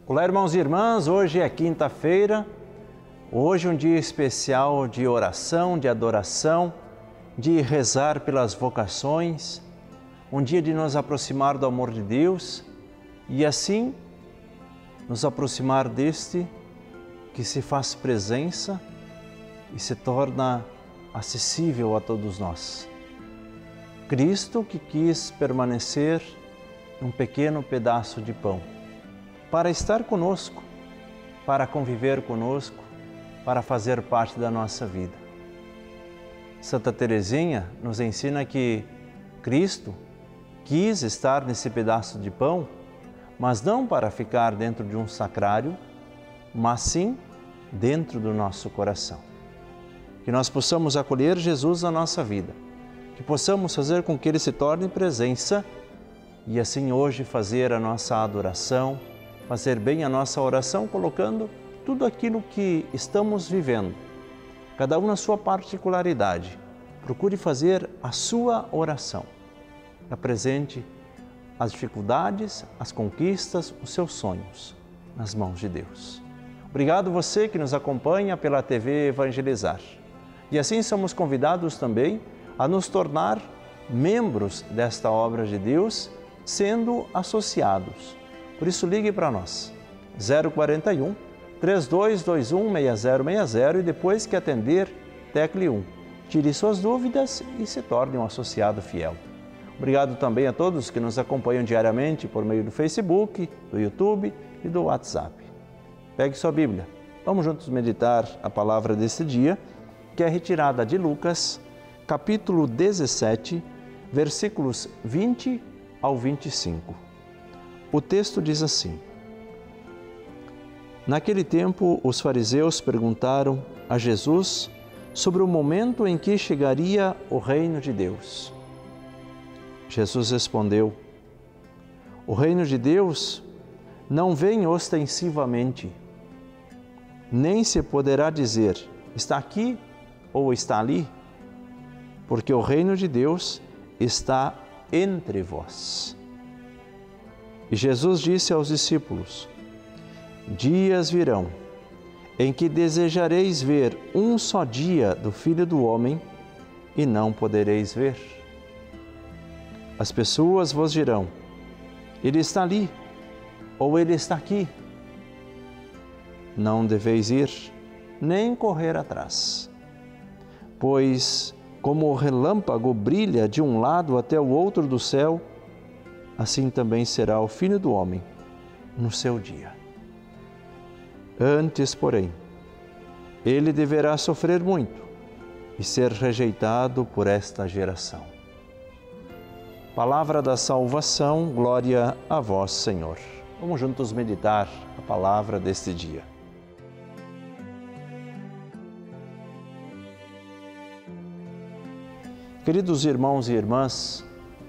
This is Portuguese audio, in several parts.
Olá, irmãos e irmãs, hoje é quinta-feira, hoje um dia especial de oração, de adoração, de rezar pelas vocações, um dia de nos aproximar do amor de Deus e assim nos aproximar deste que se faz presença e se torna acessível a todos nós. Cristo que quis permanecer num pequeno pedaço de pão, para estar conosco, para conviver conosco, para fazer parte da nossa vida. Santa Teresinha nos ensina que Cristo quis estar nesse pedaço de pão, mas não para ficar dentro de um sacrário, mas sim dentro do nosso coração. Que nós possamos acolher Jesus na nossa vida, que possamos fazer com que Ele se torne presença e assim hoje fazer a nossa adoração, fazer bem a nossa oração, colocando tudo aquilo que estamos vivendo, cada um na sua particularidade. Procure fazer a sua oração. Apresente as dificuldades, as conquistas, os seus sonhos nas mãos de Deus. Obrigado você que nos acompanha pela TV Evangelizar. E assim somos convidados também a nos tornar membros desta obra de Deus, sendo associados. Por isso, ligue para nós, 041 3221 6060 e depois que atender, tecle 1. Tire suas dúvidas e se torne um associado fiel. Obrigado também a todos que nos acompanham diariamente por meio do Facebook, do YouTube e do WhatsApp. Pegue sua Bíblia, vamos juntos meditar a palavra deste dia, que é retirada de Lucas, capítulo 17, versículos 20 ao 25. O texto diz assim: Naquele tempo, os fariseus perguntaram a Jesus sobre o momento em que chegaria o reino de Deus. Jesus respondeu: O reino de Deus não vem ostensivamente, nem se poderá dizer, está aqui ou está ali, porque o reino de Deus está entre vós. E Jesus disse aos discípulos: Dias virão em que desejareis ver um só dia do Filho do Homem e não podereis ver. As pessoas vos dirão: Ele está ali ou Ele está aqui. Não deveis ir, nem correr atrás. Pois, como o relâmpago brilha de um lado até o outro do céu, assim também será o Filho do Homem no seu dia. Antes, porém, ele deverá sofrer muito e ser rejeitado por esta geração. Palavra da salvação, glória a vós, Senhor. Vamos juntos meditar a palavra deste dia. Queridos irmãos e irmãs,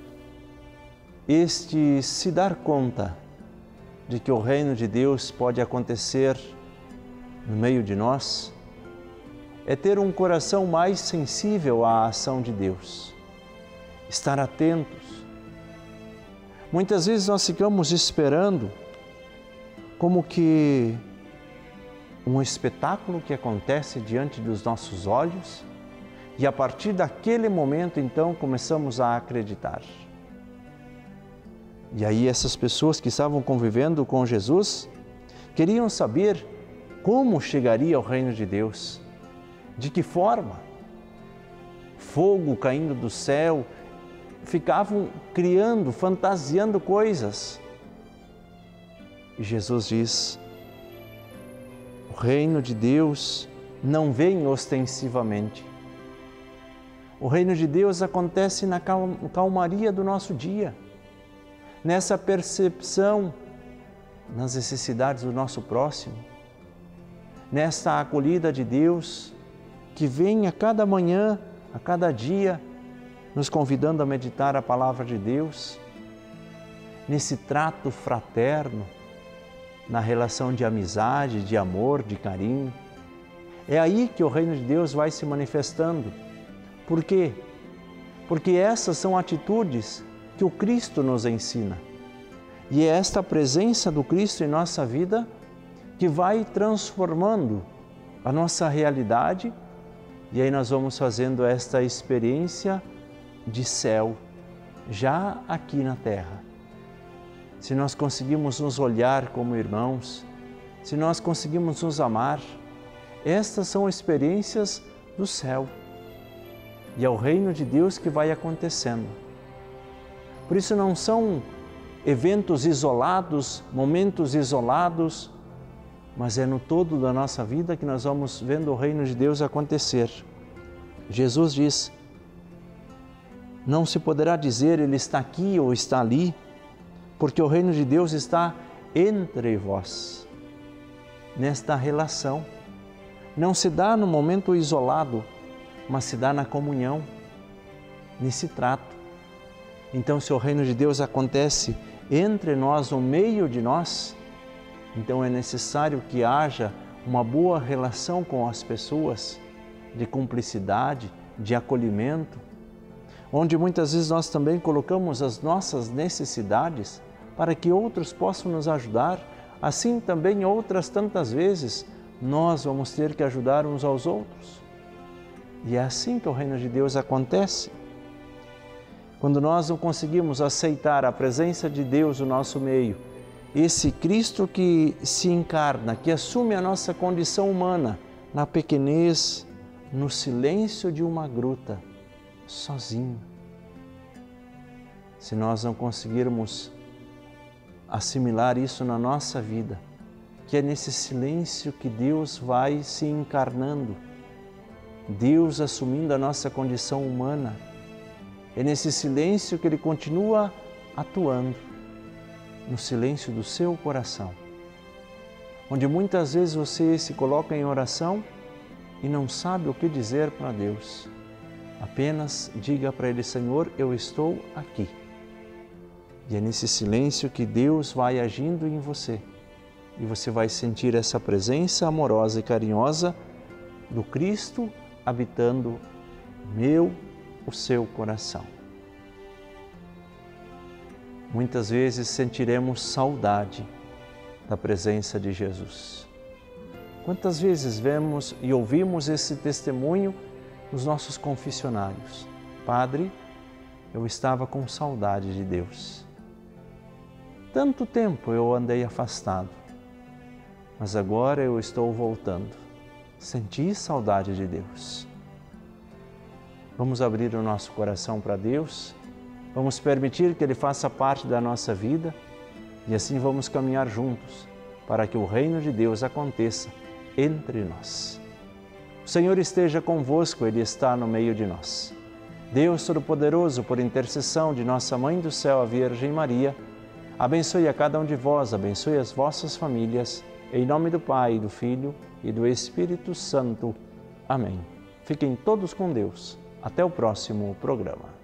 este se dar conta de que o reino de Deus pode acontecer no meio de nós é ter um coração mais sensível à ação de Deus, estar atentos. Muitas vezes nós ficamos esperando como que um espetáculo que acontece diante dos nossos olhos e a partir daquele momento então começamos a acreditar. E aí essas pessoas que estavam convivendo com Jesus queriam saber como chegaria o reino de Deus, de que forma. Fogo caindo do céu, ficavam criando, fantasiando coisas. E Jesus diz: o reino de Deus não vem ostensivamente. O reino de Deus acontece na calmaria do nosso dia, nessa percepção nas necessidades do nosso próximo, nesta acolhida de Deus que vem a cada manhã, a cada dia, nos convidando a meditar a palavra de Deus, nesse trato fraterno, na relação de amizade, de amor, de carinho. É aí que o reino de Deus vai se manifestando. Por quê? Porque essas são atitudes que o Cristo nos ensina. E é esta presença do Cristo em nossa vida que vai transformando a nossa realidade, e aí nós vamos fazendo esta experiência de céu, já aqui na terra. Se nós conseguimos nos olhar como irmãos, se nós conseguimos nos amar, estas são experiências do céu. E é o reino de Deus que vai acontecendo. Por isso não são eventos isolados, momentos isolados, mas é no todo da nossa vida que nós vamos vendo o reino de Deus acontecer. Jesus diz: não se poderá dizer ele está aqui ou está ali, porque o reino de Deus está entre vós, nesta relação. Não se dá no momento isolado, mas se dá na comunhão, nesse trato. Então, se o reino de Deus acontece entre nós, no meio de nós, então é necessário que haja uma boa relação com as pessoas, de cumplicidade, de acolhimento, onde muitas vezes nós também colocamos as nossas necessidades para que outros possam nos ajudar. Assim também outras tantas vezes nós vamos ter que ajudar uns aos outros. E é assim que o reino de Deus acontece. Quando nós não conseguimos aceitar a presença de Deus no nosso meio, esse Cristo que se encarna, que assume a nossa condição humana, na pequenez, no silêncio de uma gruta, sozinho. Se nós não conseguirmos assimilar isso na nossa vida, que é nesse silêncio que Deus vai se encarnando, Deus assumindo a nossa condição humana, é nesse silêncio que Ele continua atuando, no silêncio do seu coração, onde muitas vezes você se coloca em oração e não sabe o que dizer para Deus. Apenas diga para Ele: Senhor, eu estou aqui. E é nesse silêncio que Deus vai agindo em você. E você vai sentir essa presença amorosa e carinhosa do Cristo habitando o seu coração. Muitas vezes sentiremos saudade da presença de Jesus. Quantas vezes vemos e ouvimos esse testemunho nos nossos confessionários? Padre, eu estava com saudade de Deus. Tanto tempo eu andei afastado, mas agora eu estou voltando. Senti saudade de Deus. Vamos abrir o nosso coração para Deus, vamos permitir que Ele faça parte da nossa vida e assim vamos caminhar juntos para que o reino de Deus aconteça entre nós. O Senhor esteja convosco, Ele está no meio de nós. Deus Todo-Poderoso, por intercessão de nossa Mãe do Céu, a Virgem Maria, abençoe a cada um de vós, abençoe as vossas famílias, em nome do Pai, do Filho e do Espírito Santo. Amém. Fiquem todos com Deus. Até o próximo programa.